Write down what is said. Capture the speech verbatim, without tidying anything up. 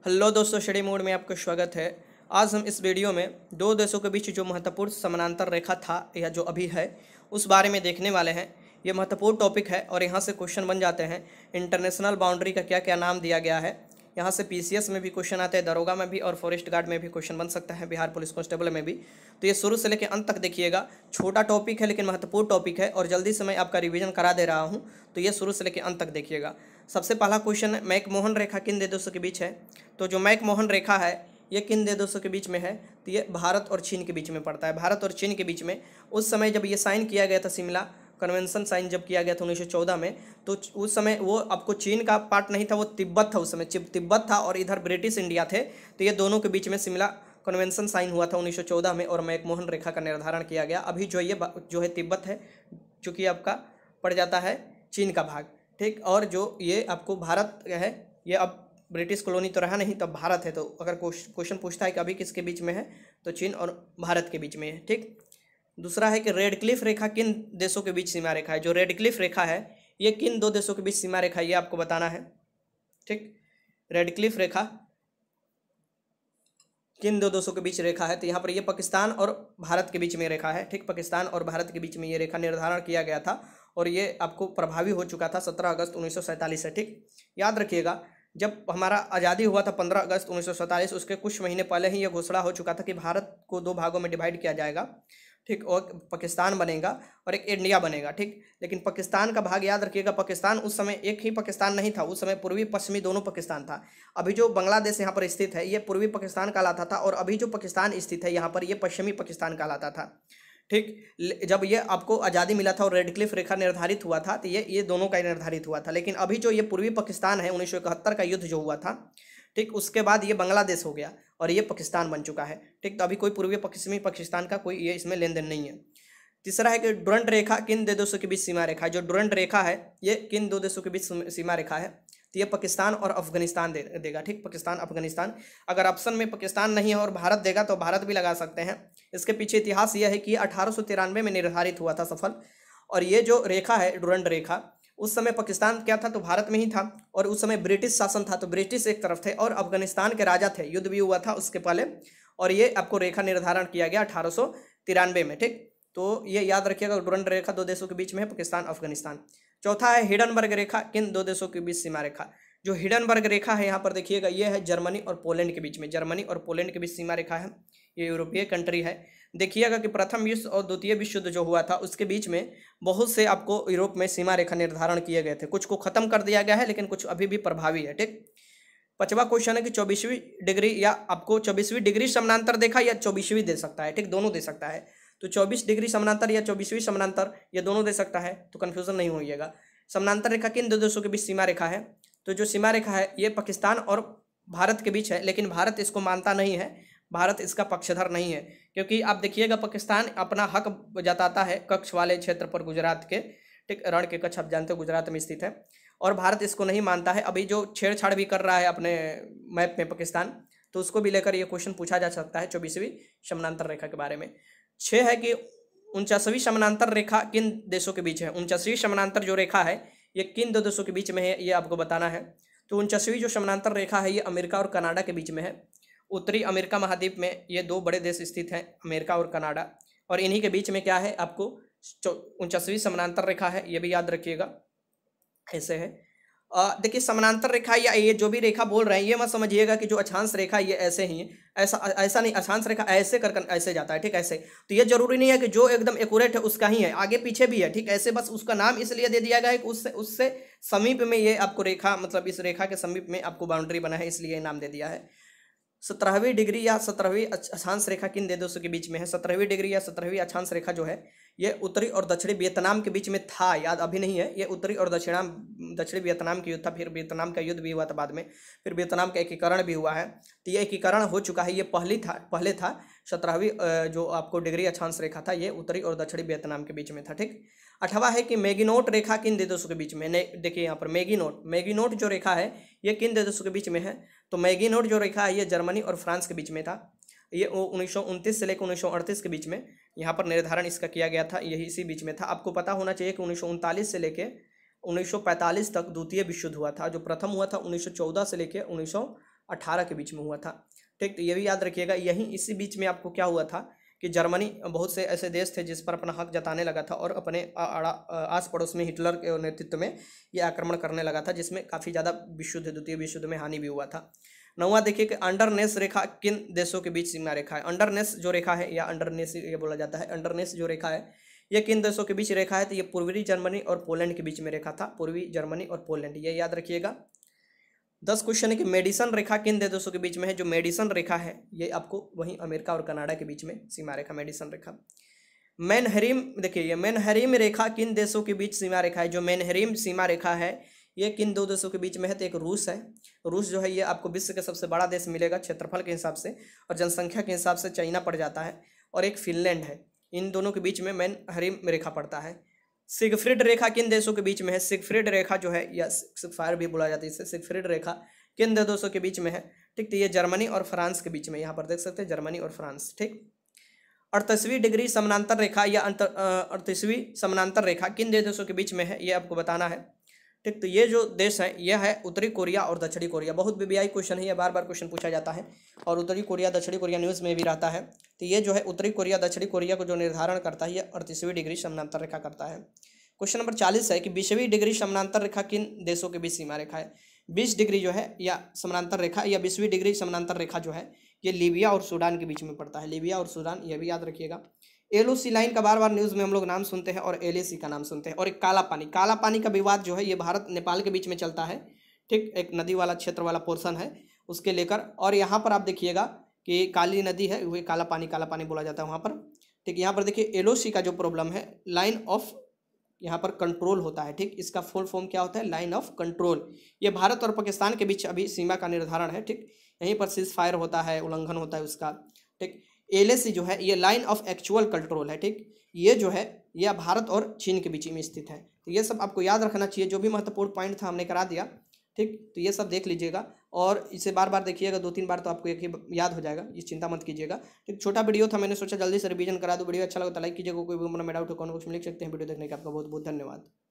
Hello दोस्तों, study mode में आपका स्वागत है। आज हम इस वीडियो में दो देशों के बीच जो महत्वपूर्ण समानांतर रेखा था या जो अभी है उस बारे में देखने वाले हैं। ये महत्वपूर्ण टॉपिक है और यहाँ से क्वेश्चन बन जाते हैं। इंटरनेशनल बाउंड्री का क्या क्या नाम दिया गया है, यहाँ से पीसीएस में भी क्वेश्चन आते हैं, दरोगा में भी और फॉरेस्ट गार्ड में भी क्वेश्चन बन सकता है, बिहार पुलिस कांस्टेबल में भी। तो ये शुरू से लेकर अंत तक देखिएगा। छोटा टॉपिक है लेकिन महत्वपूर्ण टॉपिक है और जल्दी से मैं आपका रिवीजन करा दे रहा हूँ, तो ये शुरू से लेकर अंत तक देखिएगा। सबसे पहला क्वेश्चन है, मैकमोहन रेखा किन दो देशों के बीच है? तो जो मैकमोहन रेखा है ये किन दो देशों के बीच में है? तो ये भारत और चीन के बीच में पड़ता है। भारत और चीन के बीच में उस समय जब ये साइन किया गया था, शिमला कन्वेंशन साइन जब किया गया था उन्नीस सौ चौदह में, तो उस समय वो आपको चीन का पार्ट नहीं था, वो तिब्बत था। उस समय तिब्बत था और इधर ब्रिटिश इंडिया थे। तो ये दोनों के बीच में शिमला कन्वेंशन साइन हुआ था उन्नीस सौ चौदह में और मैकमोहन रेखा का निर्धारण किया गया। अभी जो ये जो है तिब्बत है, जो कि आपका पड़ जाता है चीन का भाग, ठीक। और जो ये आपको भारत है, ये अब ब्रिटिश कॉलोनी तो रहा नहीं, तब भारत है। तो अगर क्वेश्चन पूछता है कि अभी किसके बीच में है, तो चीन और भारत के बीच में है, ठीक। दूसरा है कि रेड क्लिफ रेखा किन देशों के बीच सीमा रेखा है? जो रेड क्लिफ रेखा है ये किन दो देशों के बीच सीमा रेखा है, ये आपको बताना है, ठीक। रेड क्लिफ रेखा किन दो देशों के बीच रेखा है? तो यहाँ पर ये पाकिस्तान और भारत के बीच में रेखा है, ठीक। पाकिस्तान और भारत के बीच में ये रेखा निर्धारण किया गया था और ये आपको प्रभावी हो चुका था सत्रह अगस्त उन्नीस सौ सैंतालीस से, ठीक। याद रखिएगा, जब हमारा आज़ादी हुआ था पंद्रह अगस्त उन्नीस सौ सैंतालीस, उसके कुछ महीने पहले ही यह घोषणा हो चुका था कि भारत को दो भागों में डिवाइड किया जाएगा, ठीक। और पाकिस्तान बनेगा और एक इंडिया बनेगा, ठीक। लेकिन पाकिस्तान का भाग याद रखिएगा, पाकिस्तान उस समय एक ही पाकिस्तान नहीं था, उस समय पूर्वी पश्चिमी दोनों पाकिस्तान था। अभी जो बांग्लादेश यहाँ पर स्थित है ये पूर्वी पाकिस्तान कहलाता था और अभी जो पाकिस्तान स्थित है यहाँ पर ये पश्चिमी पाकिस्तान कहलाता था, ठीक। जब ये आपको आज़ादी मिला था और रेड क्लिफ रेखा निर्धारित हुआ था तो ये ये दोनों का निर्धारित हुआ था। लेकिन अभी जो ये पूर्वी पाकिस्तान है, उन्नीस सौ इकहत्तर का युद्ध जो हुआ था, ठीक, उसके बाद ये बांग्लादेश हो गया और ये पाकिस्तान बन चुका है, ठीक। तो अभी कोई पूर्वी पश्चिमी पाकिस्तान का कोई ये इसमें लेन देन नहीं है। तीसरा है कि डुरंट रेखा किन दो देशों के बीच सीमा रेखा है? जो डुरंट रेखा है ये किन दो देशों के बीच सीमा रेखा है? तो ये पाकिस्तान और अफगानिस्तान दे देगा, ठीक। पाकिस्तान अफगानिस्तान, अगर ऑप्शन में पाकिस्तान नहीं है और भारत देगा तो भारत भी लगा सकते हैं। इसके पीछे इतिहास यह है कि अठारह सौ तिरानवे में निर्धारित हुआ था सफल, और ये जो रेखा है डुरंट रेखा, उस समय पाकिस्तान क्या था तो भारत में ही था और उस समय ब्रिटिश शासन था, तो ब्रिटिश एक तरफ थे और अफगानिस्तान के राजा थे। युद्ध भी हुआ था उसके पहले और ये आपको रेखा निर्धारण किया गया अठारह सौ तिरानवे में, ठीक। तो ये याद रखिएगा, डुरंट रेखा दो देशों के बीच में है, पाकिस्तान अफगानिस्तान। चौथा है हिडनबर्ग रेखा किन दो देशों के बीच सीमा रेखा? जो हिडनबर्ग रेखा है यहाँ पर देखिएगा, ये है जर्मनी और पोलैंड के बीच में, जर्मनी और पोलैंड के बीच सीमा रेखा है। ये यूरोपीय कंट्री है। देखिएगा कि प्रथम विश्व और द्वितीय विश्व युद्ध जो हुआ था उसके बीच में बहुत से आपको यूरोप में सीमा रेखा निर्धारण किए गए थे। कुछ को खत्म कर दिया गया है लेकिन कुछ अभी भी प्रभावी है, ठीक। पांचवा क्वेश्चन है कि चौबीसवीं डिग्री या आपको चौबीसवीं डिग्री समानांतर देखा या चौबीसवीं दे सकता है, ठीक, दोनों दे सकता है। तो चौबीस डिग्री समानांतर या चौबीसवीं समानांतर ये दोनों दे सकता है, तो कन्फ्यूजन नहीं होइएगा। समानांतर रेखा किन दो देशों के बीच सीमा रेखा है? तो जो सीमा रेखा है ये पाकिस्तान और भारत के बीच है, लेकिन भारत इसको मानता नहीं है, भारत इसका पक्षधर नहीं है, क्योंकि आप देखिएगा पाकिस्तान अपना हक जताता है कच्छ वाले क्षेत्र पर, गुजरात के, ठीक, रण के कच्छ आप जानते हो गुजरात में स्थित है, और भारत इसको नहीं मानता है। अभी जो छेड़छाड़ भी कर रहा है अपने मैप में पाकिस्तान, तो उसको भी लेकर ये क्वेश्चन पूछा जा सकता है चौबीसवीं समानांतर रेखा के बारे में। छः है कि उनचासवीं समानांतर रेखा किन देशों के बीच है? उनचासवीं समानांतर जो रेखा है ये किन दो देशों के बीच में है, ये आपको बताना है। तो उनचासवीं जो समानांतर रेखा है ये अमेरिका और कनाडा के बीच में है। उत्तरी अमेरिका महाद्वीप में ये दो बड़े देश स्थित हैं, अमेरिका और कनाडा, और इन्हीं के बीच में क्या है आपको उनचासवीं समानांतर रेखा है, ये भी याद रखिएगा, ऐसे है। देखिए समानांतर रेखा या ये जो भी रेखा बोल रहे हैं ये मत समझिएगा कि जो अक्षांश रेखा ये ऐसे ही, ऐसा ऐसा नहीं, अक्षांश रेखा ऐसे कर कर ऐसे जाता है, ठीक, ऐसे। तो ये जरूरी नहीं है कि जो एकदम एक्यूरेट है उसका ही है, आगे पीछे भी है, ठीक, ऐसे बस उसका नाम इसलिए दे दिया गया है कि उससे उससे समीप में ये आपको रेखा, मतलब इस रेखा के समीप में आपको बाउंड्री बना है, इसलिए नाम दे दिया है। सत्रहवीं डिग्री या सत्रहवीं अक्षांश रेखा किन दो देशों के बीच में है? सत्रहवीं डिग्री या सत्रहवीं अक्षांश रेखा जो है ये उत्तरी और दक्षिणी वियतनाम के बीच में था, याद अभी नहीं है। ये उत्तरी और दक्षिणाम दक्षिणी वियतनाम की युद्ध था, फिर वियतनाम का युद्ध भी हुआ था बाद में, फिर वियतनाम का एकीकरण भी हुआ है। तो ये एकीकरण हो चुका है, ये पहली था पहले था सत्रहवीं जो आपको डिग्री अक्षांश रेखा था ये उत्तरी और दक्षिणी वियतनाम के बीच में था, ठीक। अठवा है कि मैगिनोट रेखा किन दो देशों के बीच में? देखिए यहाँ पर मैगिनोट मैगिनोट जो रेखा है ये किन दो देशों के बीच में है? तो मैगिनोट जो रेखा है ये जर्मनी और फ्रांस के बीच में था। ये उन्नीस सौ उनतीस से लेकर उन्नीस सौ अड़तीस के बीच में यहाँ पर निर्धारण इसका किया गया था, यही इसी बीच में था। आपको पता होना चाहिए कि उन्नीस सौ उनतालीस से लेकर उन्नीस सौ पैंतालीस तक द्वितीय विश्व युद्ध हुआ था। जो प्रथम हुआ था उन्नीस सौ चौदह से लेकर उन्नीस सौ अठारह के बीच में हुआ था। ठीक, तो ये भी याद रखिएगा। यहीं इसी बीच में आपको क्या हुआ था कि जर्मनी बहुत से ऐसे देश थे जिस पर अपना हक जताने लगा था और अपने आस पड़ोस में हिटलर के नेतृत्व में ये आक्रमण करने लगा था, जिसमें काफ़ी ज़्यादा विश्व युद्ध द्वितीय विश्व युद्ध में हानि भी हुआ था। नौवां देखिए कि अंडरनेस रेखा किन देशों के बीच सीमा रेखा है। अंडरनेस जो रेखा है या अंडरनेस ये बोला जाता है, अंडरनेस जो रेखा है ये किन देशों के बीच रेखा है, तो ये पूर्वी जर्मनी और पोलैंड के बीच में रेखा था। पूर्वी जर्मनी और पोलैंड, ये याद रखिएगा। दस क्वेश्चन है कि मेडिसन रेखा किन देशों के बीच में है। जो मेडिसन रेखा है ये आपको वहीं अमेरिका और कनाडा के बीच में सीमा रेखा मेडिसन रेखा। मैनहरीम देखिए, ये मैनहरीम रेखा किन देशों के बीच सीमा रेखा है। जो मैनहरीम सीमा रेखा है ये किन दो देशों के बीच में है, तो एक रूस है। रूस जो है ये आपको विश्व का सबसे बड़ा देश मिलेगा क्षेत्रफल के हिसाब से, और जनसंख्या के हिसाब से चाइना पड़ जाता है, और एक फिनलैंड है। इन दोनों के बीच में मैनहरीम रेखा पड़ता है। सिगफ्रीड रेखा किन देशों के बीच में है। सिगफ्रीड रेखा जो है या सिगफायर भी बोला जाता है इसे, सिगफ्रीड रेखा किन दो देशों के बीच में है। ठीक, तो ये जर्मनी और फ्रांस के बीच में, यहाँ पर देख सकते हैं जर्मनी और फ्रांस। ठीक, अड़तीसवीं डिग्री समानांतर रेखा या अड़तीसवीं समानांतर रेखा किन दो देशों के बीच में है, ये आपको बताना है। ठीक, तो ये जो देश है यह है उत्तरी कोरिया और दक्षिणी कोरिया। बहुत बीबीआई क्वेश्चन है, ये बार बार क्वेश्चन पूछा जाता है, और उत्तरी कोरिया दक्षिणी कोरिया न्यूज़ में भी रहता है। तो ये जो है उत्तरी कोरिया दक्षिणी कोरिया को जो निर्धारण करता है ये अड़तीसवीं डिग्री समानांतर रेखा करता है। क्वेश्चन नंबर चालीस है कि बीसवीं डिग्री समानांतर रेखा किन देशों के बीच सीमा रेखा है। बीस डिग्री जो है या समानांतर रेखा या बीसवीं डिग्री समानांतर रेखा जो है ये लीबिया और सूडान के बीच में पड़ता है। लीबिया और सूडान, ये भी याद रखिएगा। एलओसी लाइन का बार बार न्यूज़ में हम लोग नाम सुनते हैं और एलएसी का नाम सुनते हैं। और एक काला पानी, काला पानी का विवाद जो है ये भारत नेपाल के बीच में चलता है। ठीक, एक नदी वाला क्षेत्र वाला पोर्शन है उसके लेकर, और यहाँ पर आप देखिएगा कि काली नदी है, वही काला पानी काला पानी बोला जाता है वहाँ पर। ठीक, यहाँ पर देखिए एलओसी का जो प्रॉब्लम है, लाइन ऑफ यहाँ पर कंट्रोल होता है। ठीक, इसका फुल फॉर्म क्या होता है, लाइन ऑफ कंट्रोल। ये भारत और पाकिस्तान के बीच अभी सीमा का निर्धारण है। ठीक, यहीं पर सीज फायर होता है, उल्लंघन होता है उसका। ठीक, एलएसी जो है ये लाइन ऑफ एक्चुअल कंट्रोल है। ठीक, ये जो है यह भारत और चीन के बीच में स्थित है। तो ये सब आपको याद रखना चाहिए, जो भी महत्वपूर्ण पॉइंट था हमने करा दिया। ठीक, तो ये सब देख लीजिएगा और इसे बार बार देखिएगा, दो तीन बार तो आपको एक ही याद हो जाएगा, ये चिंता मत कीजिएगा। ठीक, छोटा वीडियो था, मैंने सोचा जल्दी से रिवीजन करा दूं। वीडियो अच्छा लगा तो लाइक कीजिएगा, कोई भी मेरा डाउट हो कमेंट बॉक्स में लिख सकते हैं। वीडियो देखने का आपका बहुत बहुत धन्यवाद।